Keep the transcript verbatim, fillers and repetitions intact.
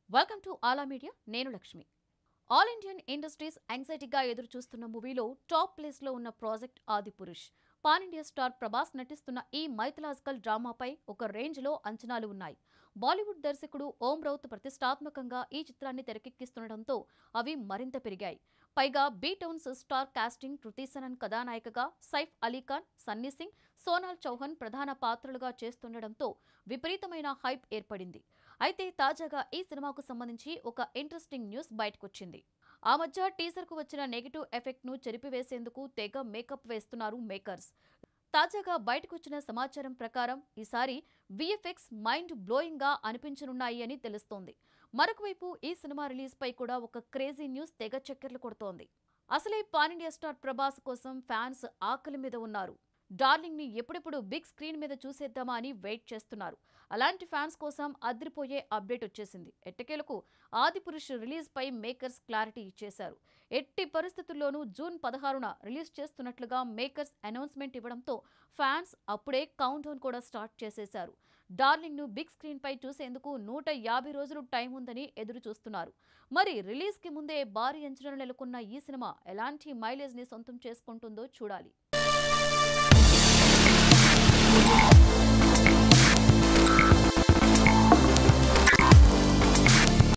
Welcome to ఆలా media. నేను Lakshmi. All Indian industries యాంగ్జైటీగా ఎదురు చూస్తున్న మూవీలో టాప్ ప్లేస్ లో ఉన్న project Adipurush. Pan India star Prabhas నటిస్తున్న ఈ మైథలాజికల్ డ్రామాపై ఒక రేంజ్ లో అంచనాలు ఉన్నాయి. బాలీవుడ్ దర్శకుడు ఓం రౌత్ ప్రతిష్టాత్మకంగా ఈ చిత్రాన్ని తెరకెక్కిస్తుండటంతో అవి మరింత పెరిగాయి. పైగా B town's star casting Kriti Sanon కథానాయికగా, సైఫ్ అలీఖాన్, సన్నీ సింగ్, సోనాల్ చౌహాన్ ప్రధాన పాత్రలుగా చేస్తుండటంతో విపరీతమైన హైప్ ఏర్పడింది. అయితే తాజాగా ఈ సినిమాకు సంబంధించి ఒక ఇంట్రెస్టింగ్ న్యూస్ బయటకొచ్చింది. ఆ మధ్య టీజర్ కు వచ్చిన నెగిటివ్ ఎఫెక్ట్ ను చెరిపివేసేందుకు తెగ మేకప్ వేస్తున్నారు మేకర్స్. తాజాగా బయటకొచ్చిన సమాచారం ప్రకారం ఈసారి విఎఫ్ఎక్స్ మైండ్ బ్లోయింగ్ గా అనిపించనున్నాయి అని తెలుస్తోంది. మరొకవైపు ఈ సినిమా రిలీజ్ పై కూడా ఒక క్రేజీ న్యూస్ తెగ చక్కర్లు కొడుతోంది. అసలే పాన్ ఇండియా స్టార్ ప్రభాస్ కోసం ఫ్యాన్స్ ఆకలి మీద ఉన్నారు. డార్లింగ్ ని ఎప్పుడెప్పుడు బిగ్ స్క్రీన్ మీద చూసేద్దామా అని వెయిట్ చేస్తున్నారు. అలాంటి ఫ్యాన్స్ కోసం అదిరిపోయే అప్డేట్ వచ్చేసింది. ఎట్టకేలకు ఆదిపురుష్ రిలీజ్ పై మేకర్స్ క్లారిటీ ఇచ్చేశారు. ఎట్టి పరిస్థితుల్లోనూ జూన్ పదహారున రిలీజ్ చేస్తున్నట్లుగా మేకర్స్ అనౌన్స్మెంట్ ఇవ్వడంతో ఫ్యాన్స్ అప్పుడే కౌంట్ డౌన్ కూడా స్టార్ట్ చేసేశారు. డార్లింగ్ ను బిగ్ స్క్రీన్ పై చూసేందుకు నూట యాభై రోజులు టైం ఉందని ఎదురు చూస్తున్నారు. మరి రిలీజ్ కి ముందే భారీ అంచనాలు నెలకొన్న ఈ సినిమా ఎలాంటి మైలేజ్ ని సొంతం చేసుకుంటుందో చూడాలి.